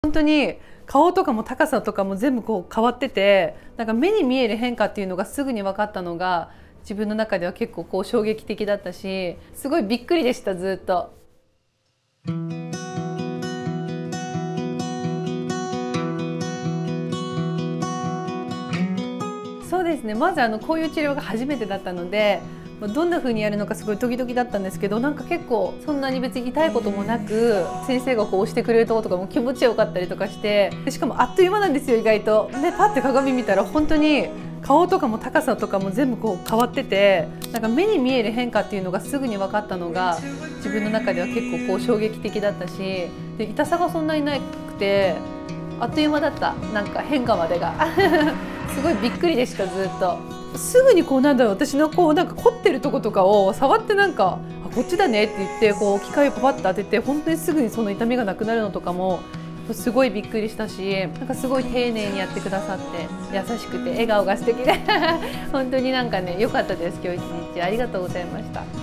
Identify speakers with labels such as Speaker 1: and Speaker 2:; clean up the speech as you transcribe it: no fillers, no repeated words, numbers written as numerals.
Speaker 1: 本当に顔とかも高さとかも全部こう変わってて、なんか目に見える変化っていうのがすぐに分かったのが自分の中では結構こう衝撃的だったし、すごいびっくりでした。ずっと。そうですね、まずこういう治療が初めてだったので、どんな風にやるのかすごいドキドキだったんですけど、なんか結構そんなに別に痛いこともなく、先生がこう押してくれるところとかも気持ちよかったりとかして、でしかもあっという間なんですよ、意外と。でパッて鏡見たら本当に顔とかも高さとかも全部こう変わってて、なんか目に見える変化っていうのがすぐに分かったのが自分の中では結構こう衝撃的だったし、で痛さがそんなになくてあっという間だった。なんか変化までがすごいびっくりでした。ずっとすぐにこうなんだろう、私のこうなんか凝ってるとことかを触って、なんかあこっちだねって言ってこう機械をパパッと当てて、本当にすぐにその痛みがなくなるのとかもすごいびっくりしたし、なんかすごい丁寧にやってくださって、優しくて笑顔が素敵で本当になんかね良かったです。今日一日ありがとうございました。